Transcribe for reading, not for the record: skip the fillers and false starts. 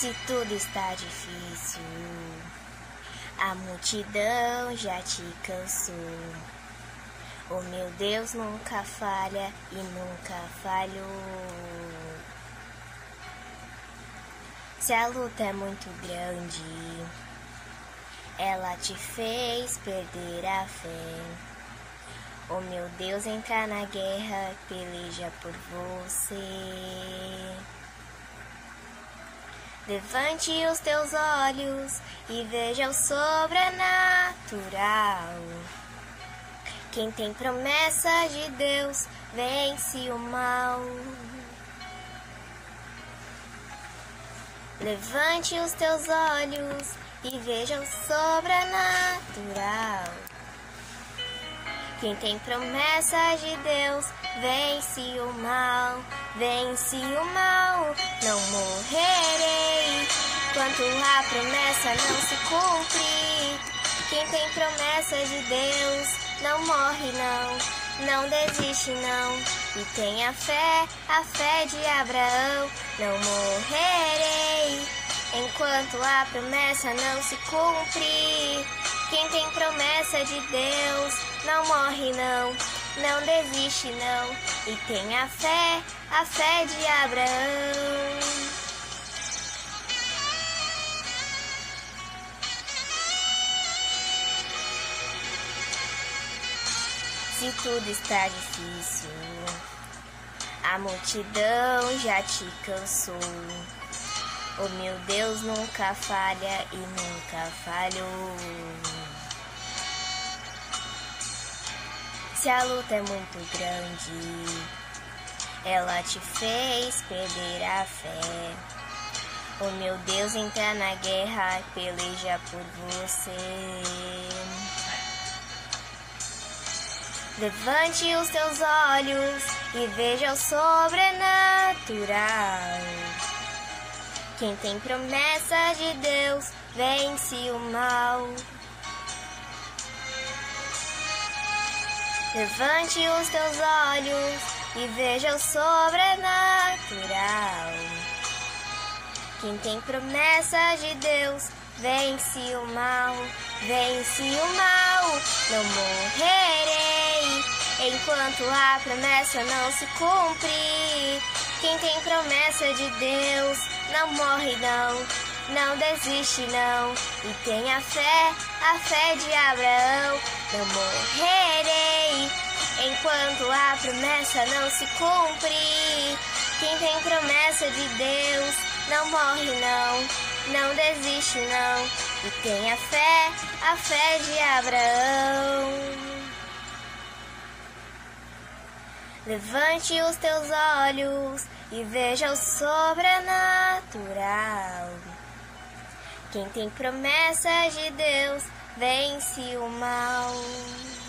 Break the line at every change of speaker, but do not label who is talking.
Se tudo está difícil, a multidão já te cansou. O meu Deus nunca falha e nunca falhou. Se a luta é muito grande, ela te fez perder a fé. O meu Deus entra na guerra, peleja por você. Levante os teus olhos e veja o sobrenatural. Quem tem promessa de Deus vence o mal. Levante os teus olhos e veja o sobrenatural. Quem tem promessa de Deus vence o mal, vence o mal. Não morrerei enquanto a promessa não se cumpre. Quem tem promessa de Deus não morre não desiste não. E tem a fé de Abraão. Não morrerei enquanto a promessa não se cumpre. Quem tem promessa de Deus não morre não desiste não. E tem a fé de Abraão. Se tudo está difícil, a multidão já te cansou. O meu Deus nunca falha e nunca falhou. Se a luta é muito grande, ela te fez perder a fé. O meu Deus entra na guerra, peleja por você. Levante os teus olhos e veja o sobrenatural. Quem tem promessa de Deus vence o mal. Levante os teus olhos e veja o sobrenatural. Quem tem promessa de Deus vence o mal, vence o mal. Não morrerei enquanto a promessa não se cumpre. Quem tem promessa de Deus não morre não desiste não. E tem a fé de Abraão. Não morrerei enquanto a promessa não se cumpre. Quem tem promessa de Deus não morre não desiste não. E tem a fé de Abraão. Levante os teus olhos e veja o sobrenatural. Quem tem promessa de Deus vence o mal.